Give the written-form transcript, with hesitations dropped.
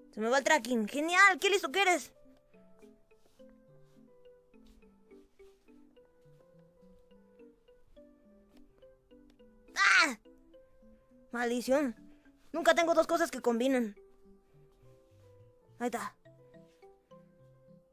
Se me va el tracking. ¡Genial! ¡Qué listo que eres! ¡Ah! Maldición. Nunca tengo dos cosas que combinen. Ahí está.